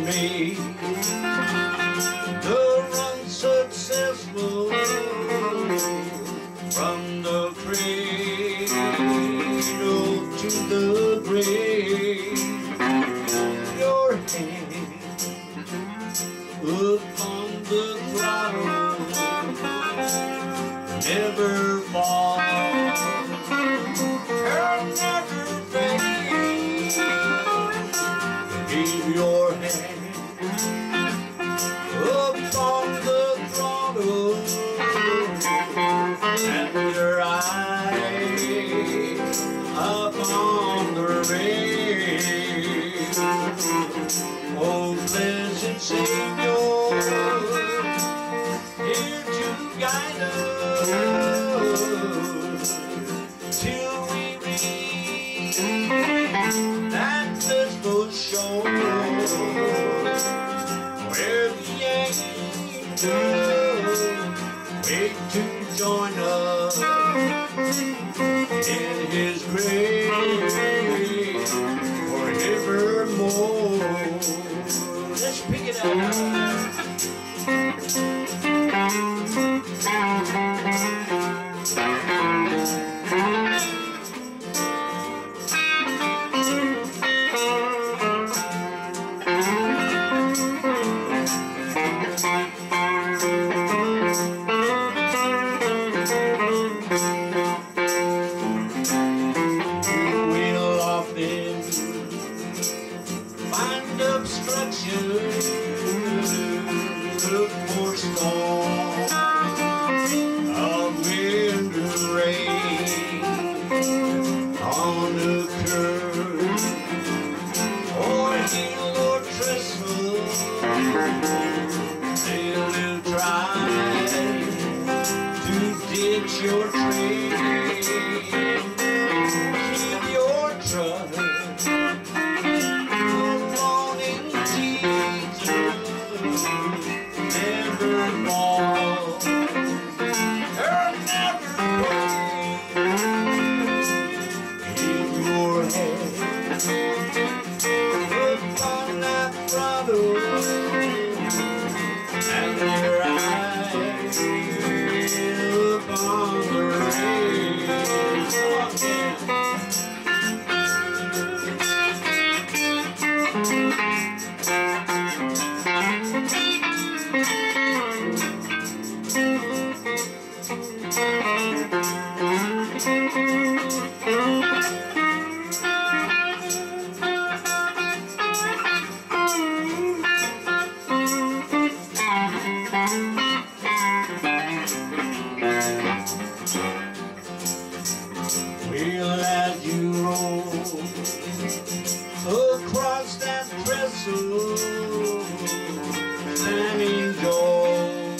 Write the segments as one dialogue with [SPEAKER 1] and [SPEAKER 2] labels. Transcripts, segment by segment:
[SPEAKER 1] me. The unsuccessful from the cradle to the grave. Your hand upon the throttle, never fall, and never fade. Keep your hand upon the throttle, and your eyes upon the rail. Oh, blessed Savior, here to guide us till we reach that blissful shore where the angels wait to join us in His grace forevermore. Let's pick it up. We'll often find obstruction, look for storm of wind and rain on a curve or hill or trestle. They will try to ditch your train. Keep your trust alone in Jesus, never fall or never break. Keep your head upon that throttle, and your eyes upon the rails. We'll let you roll across that trestle, standing gold,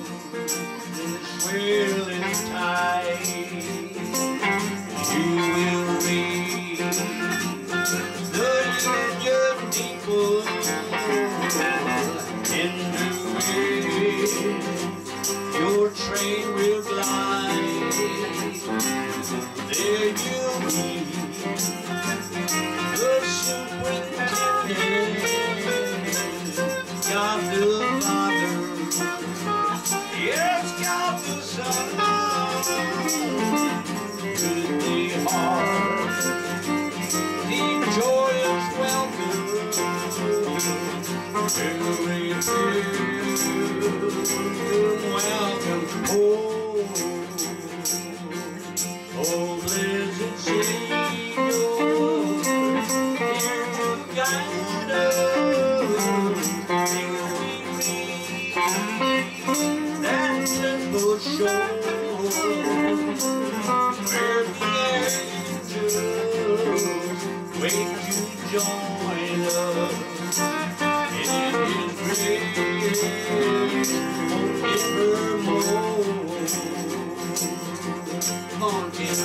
[SPEAKER 1] swirling tide. You will reach the Union Depot, into it your train will glide. There you'll meet the superintendent, God the Father, yes, God the Son, goodly heart, deep joyous welcome, very welcome home. Oh, blessed Savior, here to guide us till we reach that simple shore where the angels wait to join us in His grace forevermore. Come on, Tim.